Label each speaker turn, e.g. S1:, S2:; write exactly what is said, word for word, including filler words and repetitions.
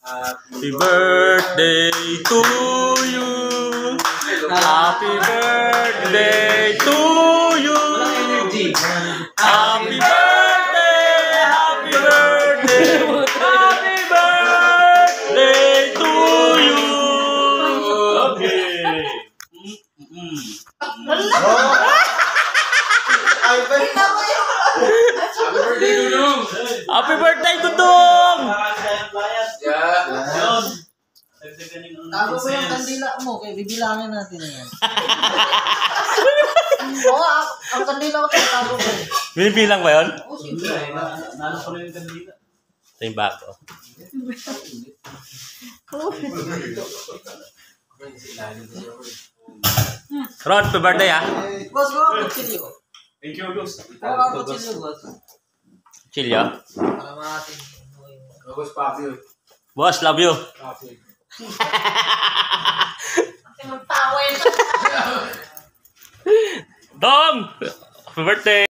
S1: Happy birthday to you. Happy birthday to you. Happy birthday, happy birthday, happy birthday to you. Okay. Happy birthday, Dudong!
S2: Yeah.
S3: Tago mo yung kandila mo, kaya bibilangin natin yan. Oo, ang, ang kandila ko tago ko.
S1: Binibilang ba yun?
S3: Oo, siyempre.
S2: Nalo ko na yung kandila.
S1: Ito yung bago. Ron, happy birthday ah.
S3: Boss, go ang kutsilyo.
S2: Thank you, Gus.
S3: Go ang kutsilyo, boss.
S1: Chilyo.
S3: Para maatin.
S2: Gus, papi.
S1: Boss, love you.
S2: Papi.
S3: Ate, magtawa yun.
S1: Dong! Happy birthday!